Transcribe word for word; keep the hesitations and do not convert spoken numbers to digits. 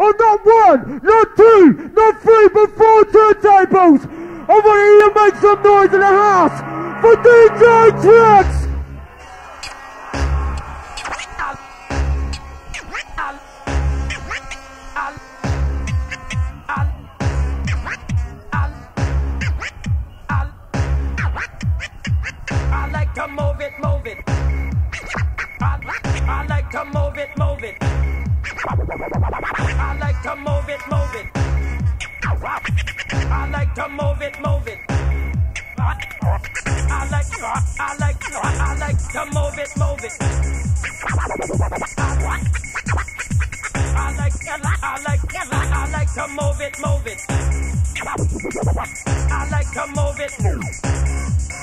on not one, not two, not three, but four turntables. I want to hear you make some noise in the house for D J Tricks. I like to move it, move it. I, I like to move it, move it. I like to move it, move it. I like to move it, move it. I like, I like, I like to move it, move it. I like, I like, I like, I like to move it, move it. I like to move it.